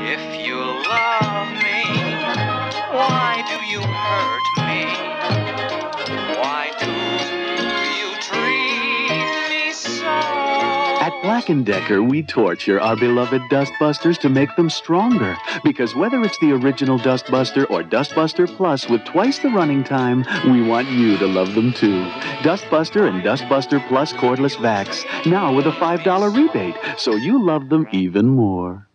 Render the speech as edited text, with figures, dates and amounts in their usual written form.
If you love me, why do you hurt me? Why do you treat me so? At Black & Decker, we torture our beloved Dustbusters to make them stronger. Because whether it's the original Dustbuster or Dustbuster Plus with twice the running time, we want you to love them too. Dustbuster and Dustbuster Plus cordless vacs, now with a $5 rebate, so you love them even more.